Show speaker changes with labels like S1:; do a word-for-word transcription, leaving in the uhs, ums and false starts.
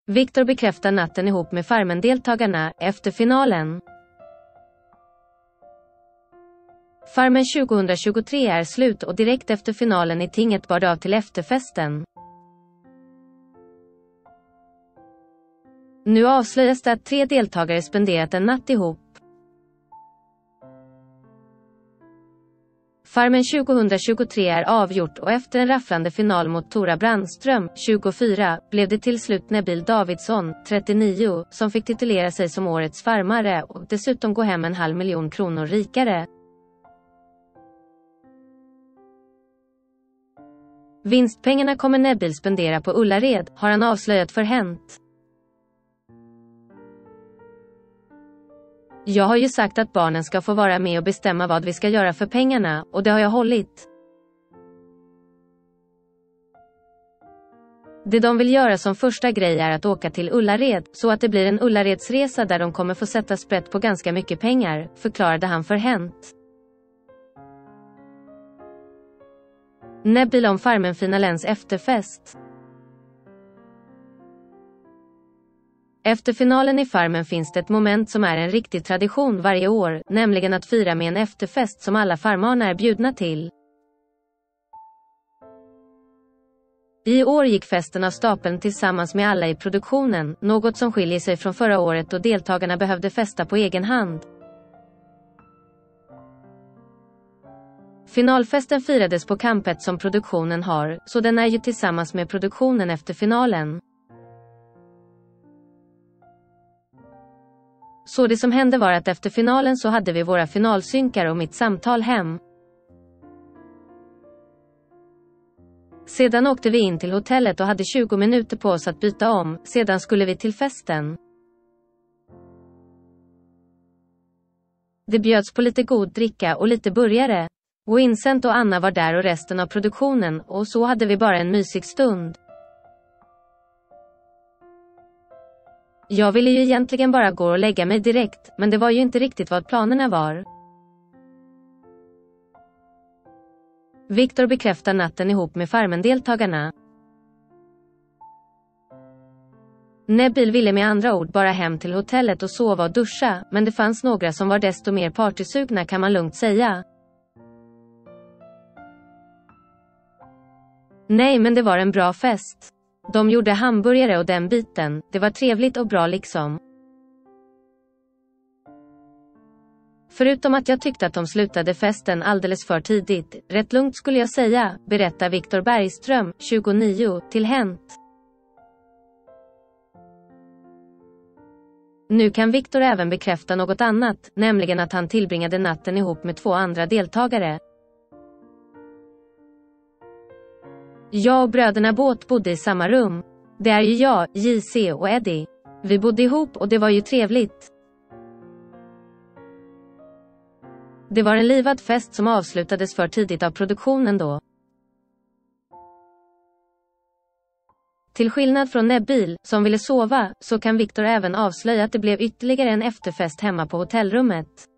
S1: Viktor bekräftar natten ihop med Farmen-deltagarna efter finalen. Farmen tjugohundratjugotre är slut och direkt efter finalen i tinget bar det av till efterfesten. Nu avslöjas det att tre deltagare spenderat en natt ihop. Farmen tjugohundratjugotre är avgjort och efter en rafflande final mot Tora Brandström, tjugofyra, blev det till slut Nebil Davidsson, trettionio, som fick titulera sig som årets farmare och dessutom gå hem en halv miljon kronor rikare. Vinstpengarna kommer Nebil spendera på Ullared, har han avslöjat för Hänt. Jag har ju sagt att barnen ska få vara med och bestämma vad vi ska göra för pengarna, och det har jag hållit. Det de vill göra som första grej är att åka till Ullared, så att det blir en Ullaredsresa där de kommer få sätta sprätt på ganska mycket pengar, förklarade han för Hänt. Nebil om Farmen-finalens efterfest. Efter finalen i Farmen finns det ett moment som är en riktig tradition varje år, nämligen att fira med en efterfest som alla farmarna är bjudna till. I år gick festen av stapeln tillsammans med alla i produktionen, något som skiljer sig från förra året då deltagarna behövde festa på egen hand. Finalfesten firades på campet som produktionen har, så den är ju tillsammans med produktionen efter finalen. Så det som hände var att efter finalen så hade vi våra finalsynkar och mitt samtal hem. Sedan åkte vi in till hotellet och hade tjugo minuter på oss att byta om, sedan skulle vi till festen. Det bjöds på lite god dricka och lite burgare. Vincent och Anna var där och resten av produktionen, och så hade vi bara en mysig stund. Jag ville ju egentligen bara gå och lägga mig direkt, men det var ju inte riktigt vad planerna var. Viktor bekräftar natten ihop med Farmen-deltagarna. Nebil ville med andra ord bara hem till hotellet och sova och duscha, men det fanns några som var desto mer partysugna kan man lugnt säga. Nej, men det var en bra fest. De gjorde hamburgare och den biten, det var trevligt och bra liksom. Förutom att jag tyckte att de slutade festen alldeles för tidigt, rätt lugnt skulle jag säga, berättar Viktor Bergström, tjugonio, till Hänt. Nu kan Viktor även bekräfta något annat, nämligen att han tillbringade natten ihop med två andra deltagare. Jag och bröderna Båt bodde i samma rum. Det är ju jag, J C och Eddie. Vi bodde ihop och det var ju trevligt. Det var en livad fest som avslutades för tidigt av produktionen då. Till skillnad från Nebil, som ville sova, så kan Viktor även avslöja att det blev ytterligare en efterfest hemma på hotellrummet.